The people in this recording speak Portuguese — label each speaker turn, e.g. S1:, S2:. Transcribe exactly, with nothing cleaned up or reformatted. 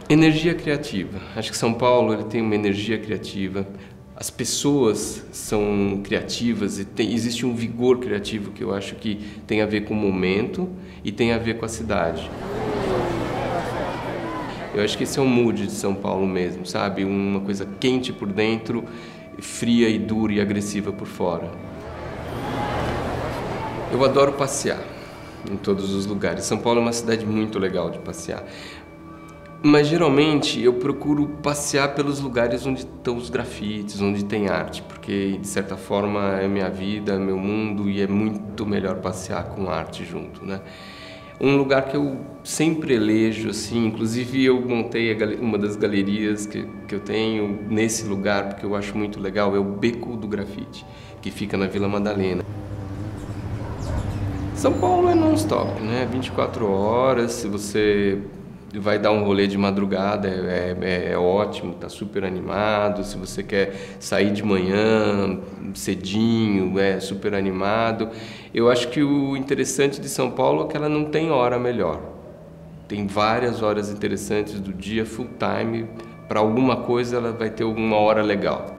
S1: Energia criativa. Acho que São Paulo ele tem uma energia criativa. As pessoas são criativas e tem, existe um vigor criativo que eu acho que tem a ver com o momento e tem a ver com a cidade. Eu acho que esse é o mood de São Paulo mesmo, sabe? Uma coisa quente por dentro, fria e dura e agressiva por fora. Eu adoro passear em todos os lugares. São Paulo é uma cidade muito legal de passear. Mas geralmente eu procuro passear pelos lugares onde estão os grafites, onde tem arte, porque de certa forma é minha vida, é meu mundo e é muito melhor passear com arte junto, né? Um lugar que eu sempre elejo, assim, inclusive eu montei a gal- uma das galerias que, que eu tenho nesse lugar, porque eu acho muito legal, é o Beco do Grafite, que fica na Vila Madalena. São Paulo é non-stop, né? vinte e quatro horas, se você vai dar um rolê de madrugada, é, é, é ótimo, tá super animado. Se você quer sair de manhã, cedinho, é super animado. Eu acho que o interessante de São Paulo é que ela não tem hora melhor. Tem várias horas interessantes do dia, full time. Para alguma coisa ela vai ter alguma hora legal.